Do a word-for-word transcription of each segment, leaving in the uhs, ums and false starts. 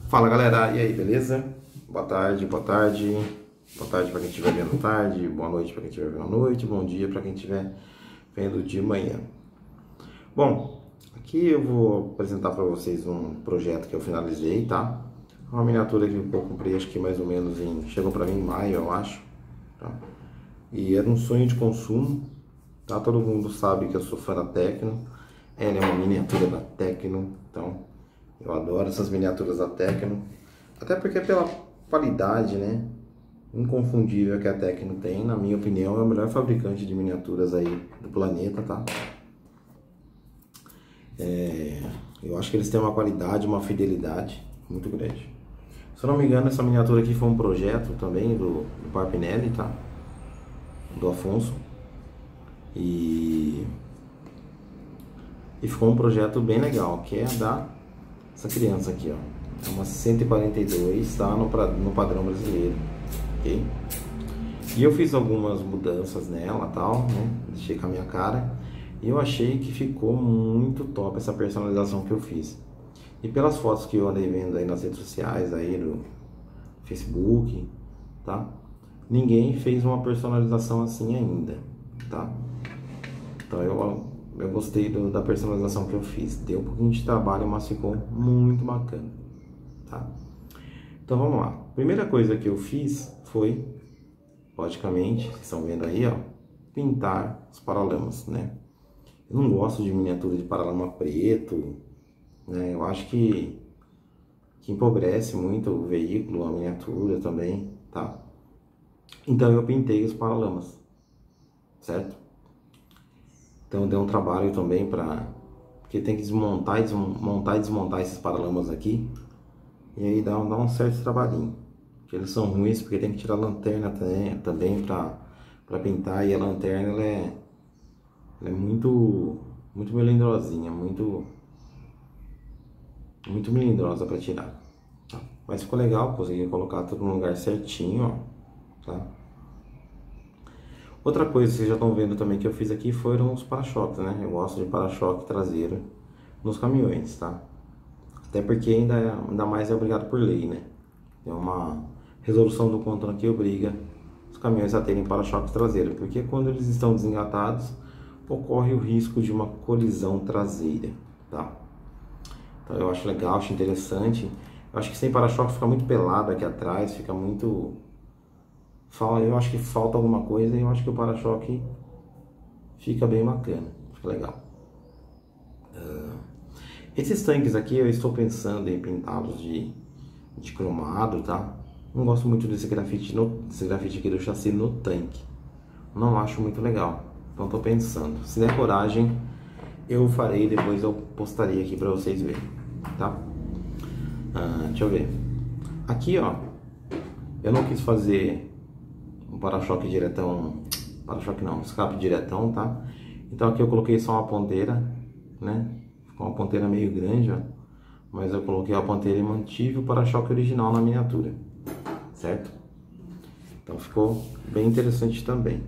Fala galera, e aí, beleza? Boa tarde, boa tarde. Boa tarde para quem estiver vendo tarde, boa noite para quem estiver vendo à noite, bom dia para quem estiver vendo de manhã. Bom, aqui eu vou apresentar para vocês um projeto que eu finalizei, tá? Uma miniatura que eu comprei, acho que mais ou menos em... chegou para mim em maio, eu acho. Tá? E era um sonho de consumo, tá? Todo mundo sabe que eu sou fã da Tecno. Ela é uma miniatura da Tecno, então eu adoro essas miniaturas da Tecno. Até porque pela qualidade, né, inconfundível que a Tecno tem, na minha opinião, é o melhor fabricante de miniaturas aí do planeta, tá? É, eu acho que eles têm uma qualidade, uma fidelidade muito grande. Se eu não me engano, essa miniatura aqui foi um projeto também do, do Parpinelli, tá? Do Afonso. E, e ficou um projeto bem legal, que é da essa criança aqui, ó. É uma cento e quarenta e dois, tá? No, no padrão brasileiro, ok? E eu fiz algumas mudanças nela, tal, né? Deixei com a minha cara. E eu achei que ficou muito top essa personalização que eu fiz. E pelas fotos que eu andei vendo aí nas redes sociais, aí no Facebook, tá? Ninguém fez uma personalização assim ainda, tá? Então eu, eu gostei do, da personalização que eu fiz. Deu um pouquinho de trabalho, mas ficou muito bacana, tá? Então vamos lá. Primeira coisa que eu fiz foi, logicamente, vocês estão vendo aí, ó, pintar os paralamas, né? Eu não gosto de miniatura de paralama preto, né? Eu acho que, que empobrece muito o veículo, a miniatura também, tá? Então eu pintei os paralamas, certo? Então deu um trabalho também para... porque tem que desmontar e desmontar e desmontar esses paralamas aqui. E aí dá, dá um certo trabalhinho. Porque eles são ruins, porque tem que tirar a lanterna também, também para pintar. E a lanterna ela é, ela é muito, muito melindrosinha, muito, muito melindrosa para tirar. Tá? Mas ficou legal, consegui colocar tudo no lugar certinho, ó, tá? Outra coisa que vocês já estão vendo também que eu fiz aqui foram os para-choques, né? Eu gosto de para-choque traseiro nos caminhões, tá? Até porque ainda, é, ainda mais é obrigado por lei, né? Tem uma resolução do CONTRAN que obriga os caminhões a terem para-choque traseiro, porque quando eles estão desengatados, ocorre o risco de uma colisão traseira, tá? Então eu acho legal, acho interessante. Eu acho que sem para-choque fica muito pelado aqui atrás, fica muito... eu acho que falta alguma coisa e eu acho que o para-choque fica bem bacana, fica legal. Uh, esses tanques aqui eu estou pensando em pintá-los de, de cromado, tá? Não gosto muito desse grafite, no, desse grafite aqui do chassi no tanque. Não acho muito legal, então estou pensando. Se der coragem, eu farei, depois eu postarei aqui para vocês verem, tá? Uh, deixa eu ver. Aqui, ó, eu não quis fazer um para-choque diretão, para-choque não, escape diretão, tá? Então aqui eu coloquei só uma ponteira, né? Ficou uma ponteira meio grande, ó. Mas eu coloquei a ponteira e mantive o para-choque original na miniatura, certo? Então ficou bem interessante também.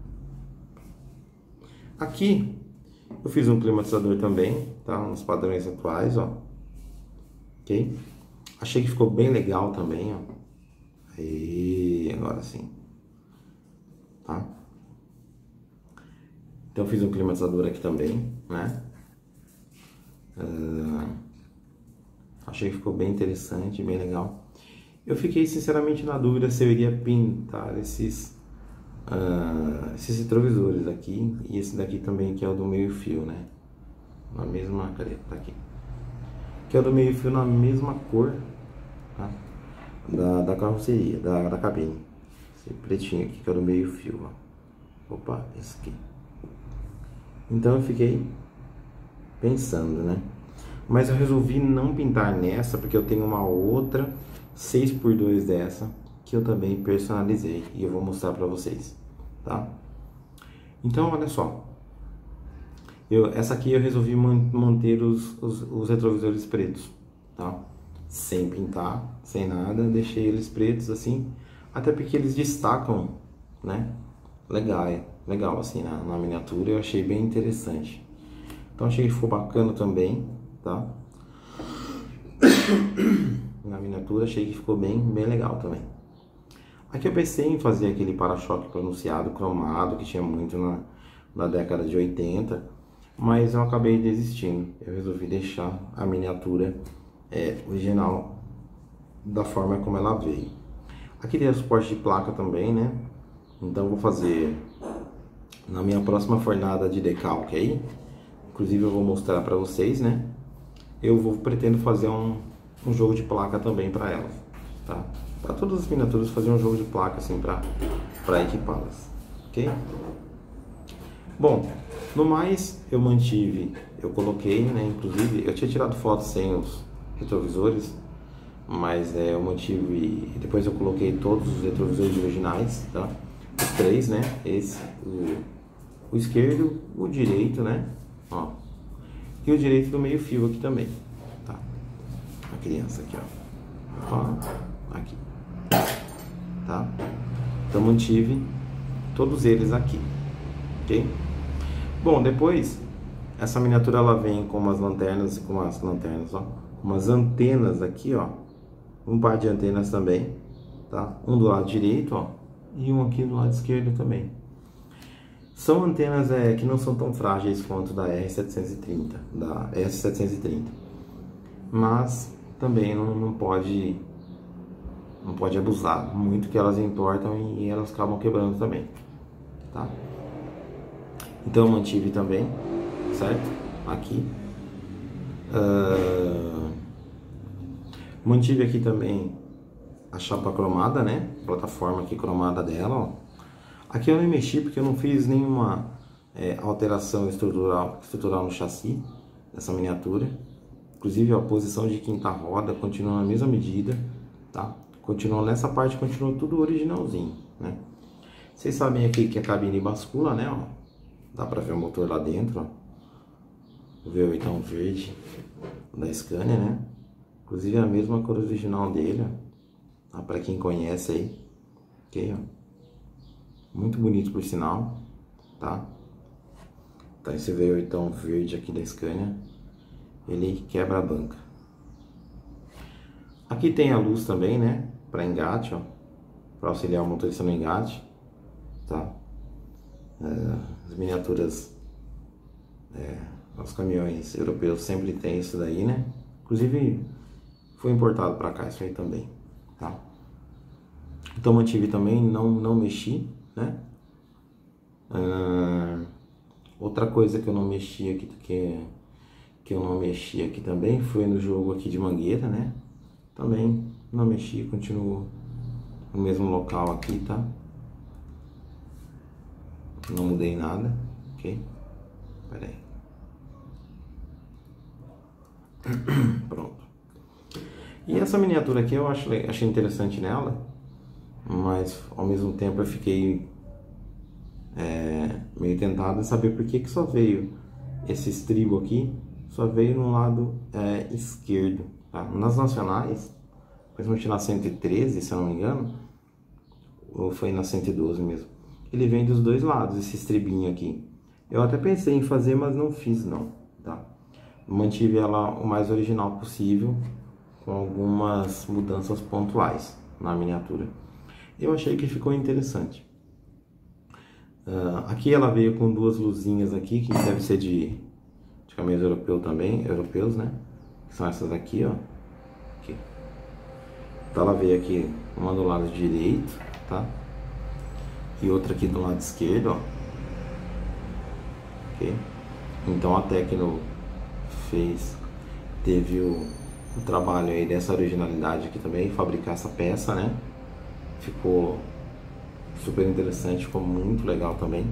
Aqui eu fiz um climatizador também, tá? Nos padrões atuais, ó. Ok? Achei que ficou bem legal também, ó. E agora sim. Tá? Então eu fiz um climatizador aqui também, né? Uh, achei que ficou bem interessante, bem legal. Eu fiquei sinceramente na dúvida se eu iria pintar esses, uh, esses retrovisores aqui e esse daqui também, que é o do meio fio, né? Na mesma, cadê? Tá aqui. Que é o do meio fio na mesma cor, tá? Da, da carroceria, da, da cabine. Esse pretinho aqui que é o do meio fio, ó. Opa, esse aqui. Então eu fiquei pensando, né? Mas eu resolvi não pintar nessa, porque eu tenho uma outra seis por dois dessa, que eu também personalizei. E eu vou mostrar pra vocês, tá? Então, olha só. Eu, essa aqui eu resolvi man, manter os, os, os retrovisores pretos, tá? Sem pintar, sem nada. Deixei eles pretos assim, até porque eles destacam, né? Legal, é legal assim na, na miniatura, eu achei bem interessante. Então achei que ficou bacana também, tá? na miniatura, achei que ficou bem, bem legal também. Aqui eu pensei em fazer aquele para-choque pronunciado, cromado, que tinha muito na, na década de oitenta, mas eu acabei desistindo. Eu resolvi deixar a miniatura é, original da forma como ela veio. Aqui tem o suporte de placa também, né? Então eu vou fazer na minha próxima fornada de decalque aí. Inclusive eu vou mostrar para vocês, né? Eu vou pretendo fazer um, um jogo de placa também para elas, tá? Para todas as miniaturas fazer um jogo de placa assim para para equipá-las, ok? Bom, no mais eu mantive, eu coloquei, né? Inclusive eu tinha tirado fotos sem os retrovisores, mas é, eu mantive, depois eu coloquei todos os retrovisores originais, tá? Os três, né? Esse, o, o esquerdo, o direito, né? Ó, e o direito do meio fio aqui também, tá? A criança aqui, ó, ó aqui, tá? Então mantive todos eles aqui, ok? Bom, depois essa miniatura ela vem com umas lanternas, com umas lanternas, ó, umas antenas aqui, ó, um par de antenas também, tá? Um do lado direito, ó, e um aqui do lado esquerdo também. São antenas é, que não são tão frágeis quanto da R setecentos e trinta, da S setecentos e trinta, mas também não, não pode não pode abusar muito, que elas entortam e, e elas acabam quebrando também, tá? Então eu mantive também, certo? Aqui. Uh... Mantive aqui também a chapa cromada, né? Plataforma aqui cromada dela, ó. Aqui eu não mexi porque eu não fiz nenhuma é, alteração estrutural, estrutural no chassi dessa miniatura. Inclusive a posição de quinta roda continua na mesma medida, tá? Continua nessa parte, continua tudo originalzinho, né? Vocês sabem aqui que a cabine bascula, né? Ó. Dá pra ver o motor lá dentro, ó. O V oito verde da Scania, né? Inclusive a mesma cor original dele, ó. Pra quem conhece aí, ok, ó. Muito bonito por sinal, tá? Tá, esse V oito verde aqui da Scania, ele quebra a banca. Aqui tem a luz também, né? Para engate, ó, para auxiliar o motorista no engate, tá? É, as miniaturas, é, os caminhões europeus sempre tem isso daí, né? Inclusive foi importado para cá isso aí também, tá? Então mantive também, não não mexi, né? Ah, outra coisa que eu não mexi aqui, que, que eu não mexi aqui também, foi no jogo aqui de mangueira, né? Também não mexi, continuo no mesmo local aqui, tá? Não mudei nada, ok? Pera aí. Pronto. E essa miniatura aqui eu acho, achei interessante nela, mas ao mesmo tempo eu fiquei é, meio tentado em saber por que que só veio esse estribo aqui, só veio no lado é, esquerdo, tá? Nas nacionais, principalmente na cento e treze, se eu não me engano, ou foi na cento e doze mesmo, ele vem dos dois lados, esse estribinho aqui. Eu até pensei em fazer, mas não fiz não, tá? Mantive ela o mais original possível, com algumas mudanças pontuais na miniatura. Eu achei que ficou interessante. Uh, aqui ela veio com duas luzinhas aqui, que deve ser de, de caminhões europeu também, europeus, né? Que são essas aqui, ó. Aqui. Então ela veio aqui, uma do lado direito, tá? E outra aqui do lado esquerdo, ó. Ok? Então a Tecno fez, teve o, o trabalho aí dessa originalidade aqui também, fabricar essa peça, né? Ficou super interessante, ficou muito legal também.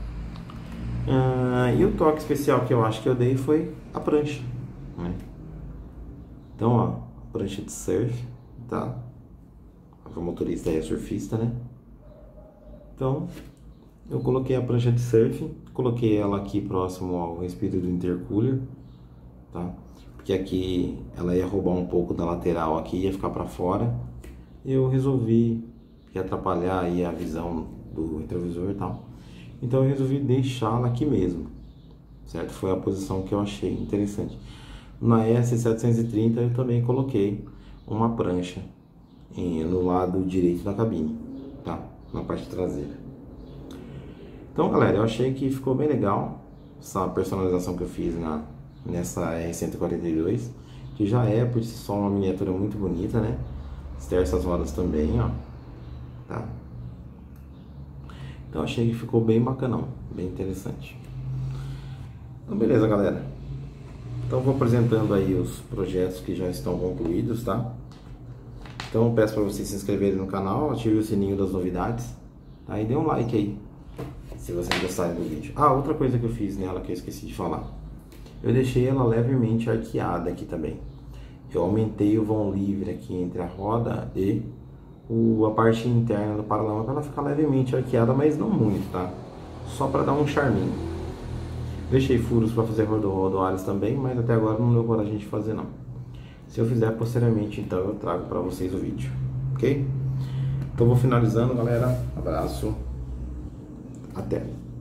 Ah, e o toque especial que eu acho que eu dei foi a prancha, né? Então, ó, a prancha de surf, tá? O motorista aí é surfista, né? Então, eu coloquei a prancha de surf, coloquei ela aqui próximo ao respiro do intercooler, tá? Porque aqui ela ia roubar um pouco da lateral aqui, ia ficar para fora. Eu resolvi que ia atrapalhar aí a visão do retrovisor e tal. Então eu resolvi deixá-la aqui mesmo, certo? Foi a posição que eu achei interessante. Na S setecentos e trinta eu também coloquei uma prancha em, no lado direito da cabine, tá? Na parte traseira. Então, galera, eu achei que ficou bem legal essa personalização que eu fiz na, nessa R cento e quarenta e dois, que já é por si só uma miniatura muito bonita, né? As terças rodas também, ó, tá? Então, achei que ficou bem bacanão, bem interessante. Então, beleza, galera. Então, vou apresentando aí os projetos que já estão concluídos, tá? Então, peço para vocês se inscreverem no canal, ative o sininho das novidades, tá? E dê um like aí, se vocês gostarem do vídeo. Ah, outra coisa que eu fiz nela que eu esqueci de falar. Eu deixei ela levemente arqueada aqui também. Eu aumentei o vão livre aqui entre a roda e o, a parte interna do paralama para ela ficar levemente arqueada, mas não muito, tá? Só para dar um charminho. Deixei furos para fazer rodoalhos também, mas até agora não deu coragem de fazer não. Se eu fizer posteriormente, então eu trago para vocês o vídeo, ok? Então vou finalizando, galera. Abraço. Até.